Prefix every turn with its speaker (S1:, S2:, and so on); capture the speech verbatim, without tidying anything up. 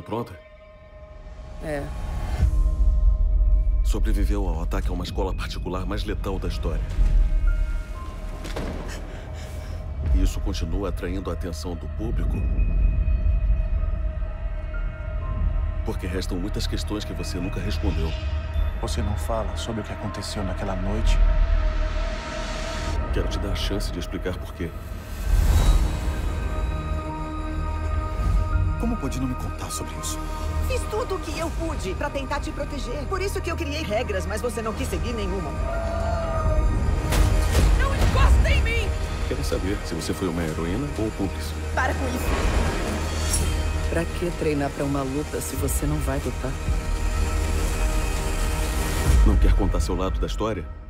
S1: pronta?
S2: É.
S1: Sobreviveu ao ataque a uma escola particular mais letal da história. E isso continua atraindo a atenção do público. Porque restam muitas questões que você nunca respondeu.
S3: Você não fala sobre o que aconteceu naquela noite?
S1: Quero te dar a chance de explicar por quê.
S4: Como pode não me contar sobre isso?
S5: Fiz tudo o que eu pude pra tentar te proteger. Por isso que eu criei regras, mas você não quis seguir nenhuma.
S2: Não encosta em mim!
S1: Quero saber se você foi uma heroína ou um cúmplice.
S5: Para com isso.
S2: Pra que treinar pra uma luta se você não vai lutar?
S1: Não quer contar seu lado da história?